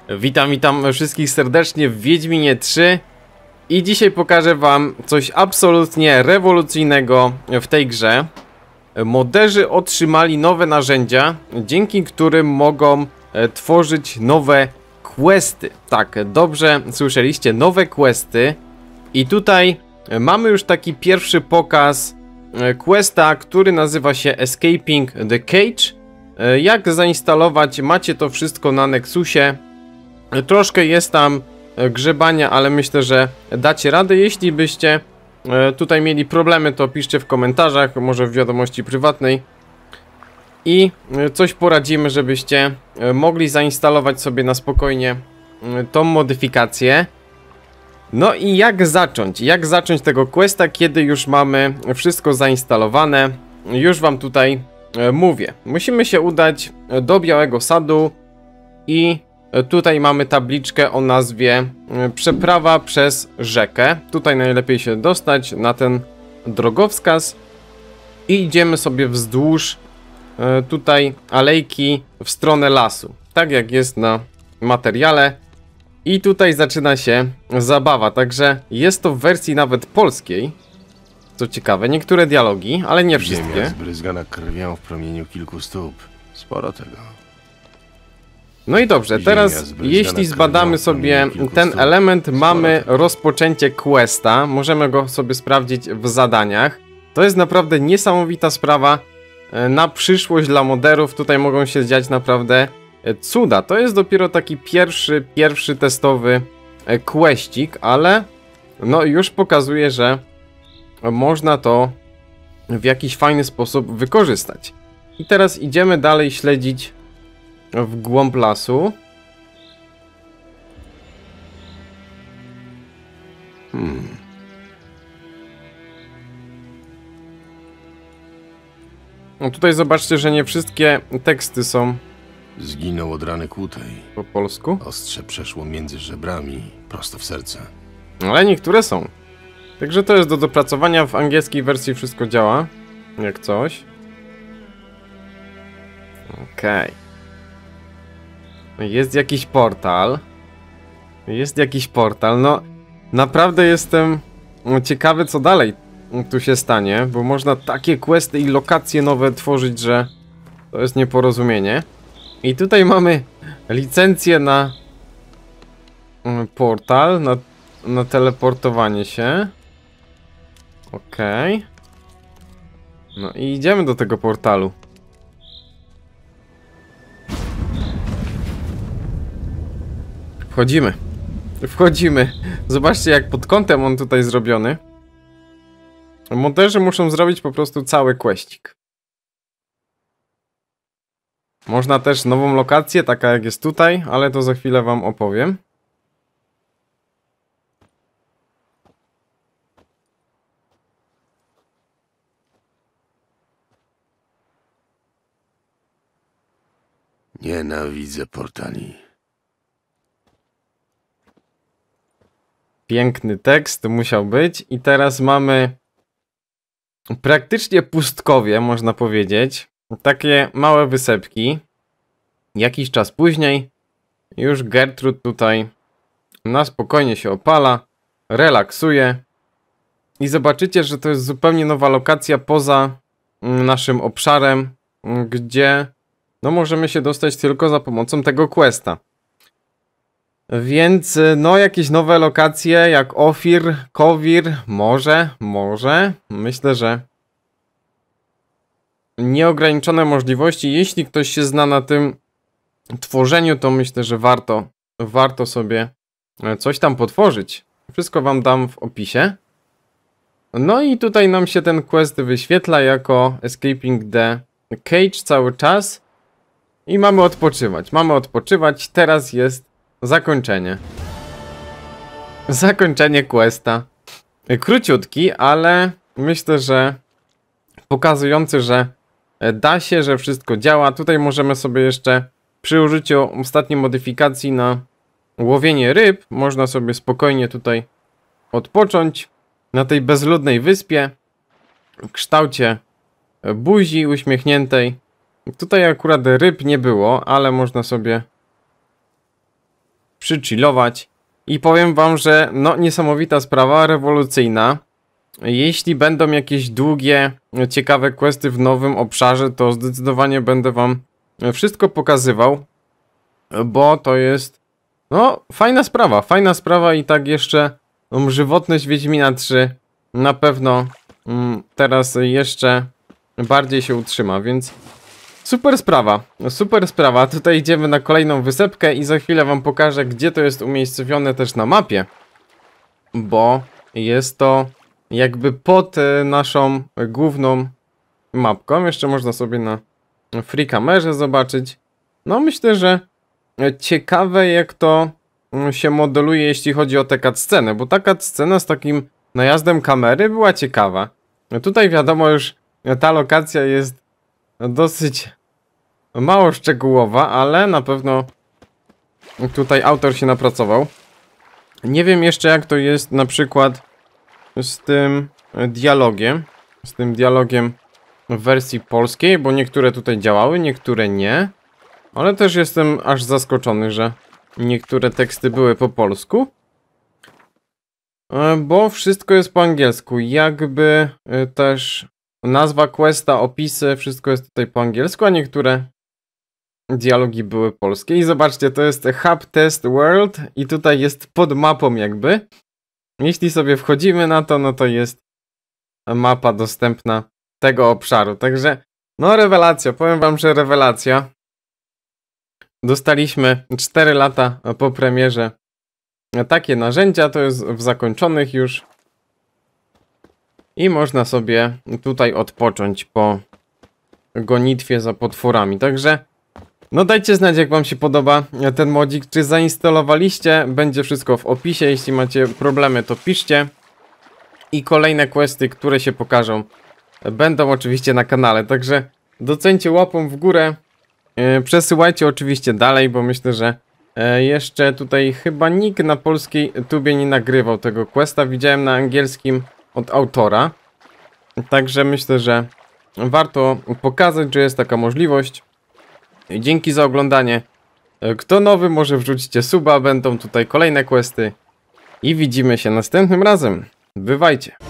Witam wszystkich serdecznie w Wiedźminie 3 i dzisiaj pokażę wam coś absolutnie rewolucyjnego w tej grze. Moderzy otrzymali nowe narzędzia, dzięki którym mogą tworzyć nowe questy. Tak, dobrze słyszeliście, nowe questy. I tutaj mamy już taki pierwszy pokaz questa, który nazywa się Escaping the Cage. Jak zainstalować? Macie to wszystko na Nexusie. Troszkę jest tam grzebania, ale myślę, że dacie radę. Jeśli byście tutaj mieli problemy, to piszcie w komentarzach, może w wiadomości prywatnej. I coś poradzimy, żebyście mogli zainstalować sobie na spokojnie tą modyfikację. No i jak zacząć? Jak zacząć tego questa, kiedy już mamy wszystko zainstalowane? Już wam tutaj mówię. Musimy się udać do Białego Sadu i tutaj mamy tabliczkę o nazwie Przeprawa przez rzekę. Tutaj najlepiej się dostać na ten drogowskaz i idziemy sobie wzdłuż tutaj alejki w stronę lasu. Tak jak jest na materiale. I tutaj zaczyna się zabawa, także jest to w wersji nawet polskiej. Co ciekawe, niektóre dialogi, ale nie wszystkie. Ziemia zbryzgana krwią w promieniu kilku stóp. Sporo tego. No i dobrze, teraz jeśli zbadamy sobie ten element, mamy rozpoczęcie questa. Możemy go sobie sprawdzić w zadaniach. To jest naprawdę niesamowita sprawa na przyszłość dla moderów. Tutaj mogą się dziać naprawdę cuda. To jest dopiero taki pierwszy testowy questik, ale no już pokazuje, że można to w jakiś fajny sposób wykorzystać. I teraz idziemy dalej śledzić w głąb lasu. No tutaj zobaczcie, że nie wszystkie teksty są Zginął od rany kłutej. po polsku, Ostrze przeszło między żebrami, prosto w serce. ale niektóre są. Także to jest do dopracowania. W angielskiej wersji wszystko działa jak coś. Okej. Jest jakiś portal. No naprawdę jestem ciekawy, co dalej tu się stanie, bo można takie questy i lokacje nowe tworzyć, że to jest nieporozumienie. I tutaj mamy licencję na portal, na teleportowanie się. Okej. No i idziemy do tego portalu. Wchodzimy. Zobaczcie, jak pod kątem on tutaj zrobiony. Moderzy muszą zrobić po prostu cały questik. Można też nową lokację, taka jak jest tutaj, ale to za chwilę wam opowiem. Nienawidzę portali. Piękny tekst musiał być. I teraz mamy praktycznie pustkowie, można powiedzieć. Takie małe wysepki. Jakiś czas później już Gertrud tutaj na spokojnie się opala, relaksuje. I zobaczycie, że to jest zupełnie nowa lokacja poza naszym obszarem, gdzie no możemy się dostać tylko za pomocą tego questa. Więc no jakieś nowe lokacje jak Ofir, Kovir, może. Myślę, że nieograniczone możliwości. Jeśli ktoś się zna na tym tworzeniu, to myślę, że warto sobie coś tam potworzyć. Wszystko wam dam w opisie. No i tutaj nam się ten quest wyświetla jako Escaping the Cage cały czas. I mamy odpoczywać. Teraz jest zakończenie. Zakończenie questa. Króciutki, ale myślę, że pokazujący, że da się, że wszystko działa. Tutaj możemy sobie jeszcze przy użyciu ostatniej modyfikacji na łowienie ryb, można sobie spokojnie tutaj odpocząć na tej bezludnej wyspie w kształcie buzi uśmiechniętej. Tutaj akurat ryb nie było, ale można sobie przychillować. I powiem wam, że no niesamowita sprawa, rewolucyjna. Jeśli będą jakieś długie, ciekawe questy w nowym obszarze, to zdecydowanie będę wam wszystko pokazywał. Bo to jest, no, fajna sprawa i tak jeszcze żywotność Wiedźmina 3 na pewno teraz jeszcze bardziej się utrzyma, więc super sprawa. Tutaj idziemy na kolejną wysepkę i za chwilę wam pokażę, gdzie to jest umiejscowione też na mapie, bo jest to jakby pod naszą główną mapką. Jeszcze można sobie na free kamerze zobaczyć. No myślę, że ciekawe jak to się modeluje, jeśli chodzi o tę cutscenę, bo ta cutscena z takim najazdem kamery była ciekawa. Tutaj wiadomo już, ta lokacja jest dosyć mało szczegółowa, ale na pewno tutaj autor się napracował. Nie wiem jeszcze jak to jest na przykład z tym dialogiem w wersji polskiej, bo niektóre tutaj działały, niektóre nie. Ale też jestem aż zaskoczony, że niektóre teksty były po polsku. Bo wszystko jest po angielsku. Jakby też nazwa questa, opisy, wszystko jest tutaj po angielsku, a niektóre dialogi były polskie. I zobaczcie, to jest Hub Test World i tutaj jest pod mapą jakby. Jeśli sobie wchodzimy na to, no to jest mapa dostępna tego obszaru. Także, no rewelacja, powiem wam, że rewelacja. Dostaliśmy 4 lata po premierze takie narzędzia, to jest w zakończonych już. I można sobie tutaj odpocząć po gonitwie za potworami. Także, no dajcie znać jak wam się podoba ten modzik, czy zainstalowaliście, będzie wszystko w opisie, jeśli macie problemy to piszcie. I kolejne questy, które się pokażą, będą oczywiście na kanale, także doceńcie łapą w górę. Przesyłajcie oczywiście dalej, bo myślę, że jeszcze tutaj chyba nikt na polskiej tubie nie nagrywał tego questa. Widziałem na angielskim od autora. Także myślę, że warto pokazać, że jest taka możliwość. Dzięki za oglądanie. Kto nowy, może wrzućcie suba, będą tutaj kolejne questy. I widzimy się następnym razem. Bywajcie.